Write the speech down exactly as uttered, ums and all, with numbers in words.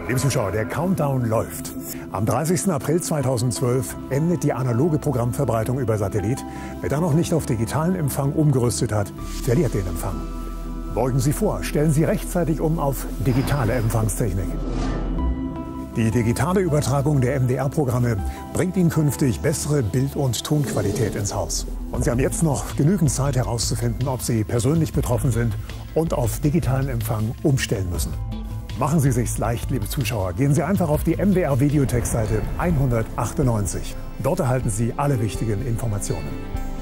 Liebe Zuschauer, der Countdown läuft. Am dreißigsten April zweitausendzwölf endet die analoge Programmverbreitung über Satellit. Wer da noch nicht auf digitalen Empfang umgerüstet hat, verliert den Empfang. Beugen Sie vor, stellen Sie rechtzeitig um auf digitale Empfangstechnik. Die digitale Übertragung der M D R-Programme bringt Ihnen künftig bessere Bild- und Tonqualität ins Haus. Und Sie haben jetzt noch genügend Zeit herauszufinden, ob Sie persönlich betroffen sind und auf digitalen Empfang umstellen müssen. Machen Sie sich's leicht, liebe Zuschauer. Gehen Sie einfach auf die M D R-Videotext-Seite hundertachtundneunzig. Dort erhalten Sie alle wichtigen Informationen.